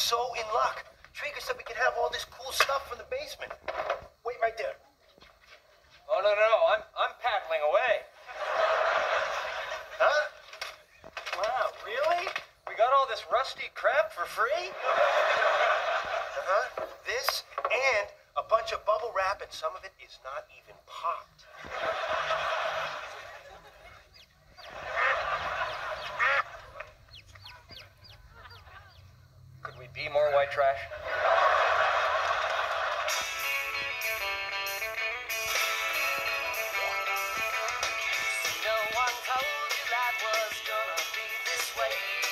so in luck. Trigger said we can have all this cool stuff from the basement. Wait right there. Oh, no. I'm paddling away. Huh? Wow, really? We got all this rusty crap for free? Uh-huh. This and a bunch of bubble wrap, and some of it is not even popped. Could we be more white trash? No one told you life was gonna be this way.